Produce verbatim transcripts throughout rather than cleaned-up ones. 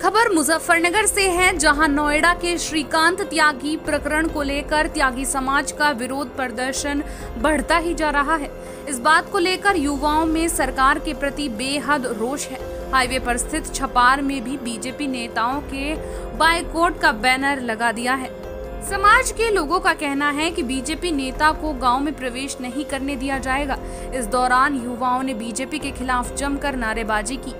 खबर मुजफ्फरनगर से है, जहां नोएडा के श्रीकांत त्यागी प्रकरण को लेकर त्यागी समाज का विरोध प्रदर्शन बढ़ता ही जा रहा है। इस बात को लेकर युवाओं में सरकार के प्रति बेहद रोष है। हाईवे पर स्थित छपार में भी बीजेपी नेताओं के बायकॉट का बैनर लगा दिया है। समाज के लोगों का कहना है कि बीजेपी नेता को गांव में प्रवेश नहीं करने दिया जाएगा। इस दौरान युवाओं ने बीजेपी के खिलाफ जमकर नारेबाजी की।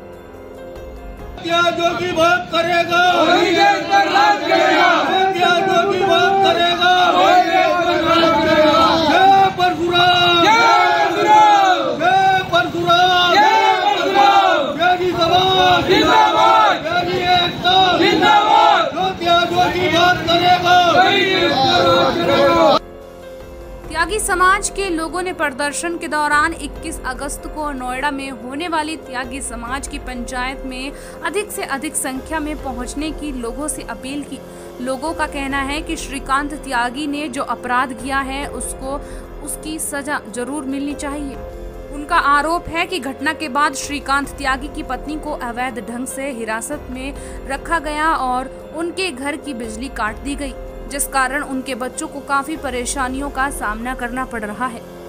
जो की बात करेगा वही देश पर राज करेगा, जो की बात करेगा वही देश पर राज करेगा। जय परशुराम, जय परशुराम, जय परशुराम, जय परशुराम, त्यागी समाज जिंदाबाद, त्यागी एकता जिंदाबाद। जो त्यागों की बात करेगा वही देश पर राज करेगा। त्यागी समाज के लोगों ने प्रदर्शन के दौरान इक्कीस अगस्त को नोएडा में होने वाली त्यागी समाज की पंचायत में अधिक से अधिक संख्या में पहुंचने की लोगों से अपील की। लोगों का कहना है कि श्रीकांत त्यागी ने जो अपराध किया है उसको उसकी सजा जरूर मिलनी चाहिए। उनका आरोप है कि घटना के बाद श्रीकांत त्यागी की पत्नी को अवैध ढंग से हिरासत में रखा गया और उनके घर की बिजली काट दी गई, जिस कारण उनके बच्चों को काफी परेशानियों का सामना करना पड़ रहा है।